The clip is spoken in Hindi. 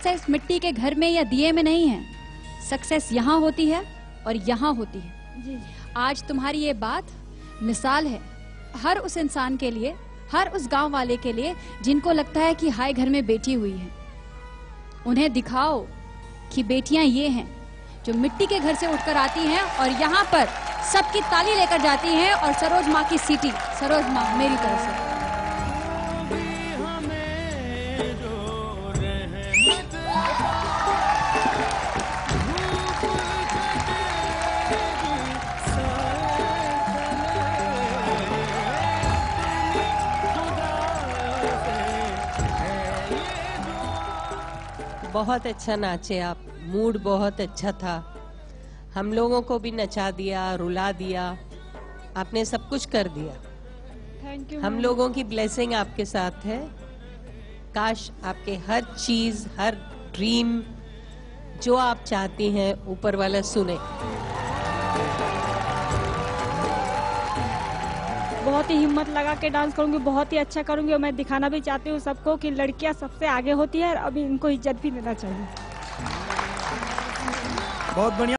सक्सेस मिट्टी के घर में या दिए में नहीं है, सक्सेस यहाँ होती है और यहाँ होती है। जी आज तुम्हारी ये बात मिसाल है हर उस इंसान के लिए, हर उस गांव वाले के लिए जिनको लगता है कि हाय घर में बेटी हुई है। उन्हें दिखाओ कि बेटियां ये हैं जो मिट्टी के घर से उठकर आती हैं और यहाँ पर सबकी ताली लेकर जाती हैं। और सरोज माँ की सीटी, सरोज माँ मेरी तरफ से। बहुत अच्छा नाचे आप, मूड बहुत अच्छा था, हम लोगों को भी नचा दिया, रुला दिया, आपने सब कुछ कर दिया। Thank you. हम लोगों की ब्लेसिंग आपके साथ है। काश आपके हर चीज, हर ड्रीम जो आप चाहती हैं ऊपर वाला सुने। बहुत ही हिम्मत लगा के डांस करूंगी, बहुत ही अच्छा करूंगी और मैं दिखाना भी चाहती हूँ सबको कि लड़कियां सबसे आगे होती है और अभी इनको इज्जत भी देना चाहिए। बहुत बढ़िया।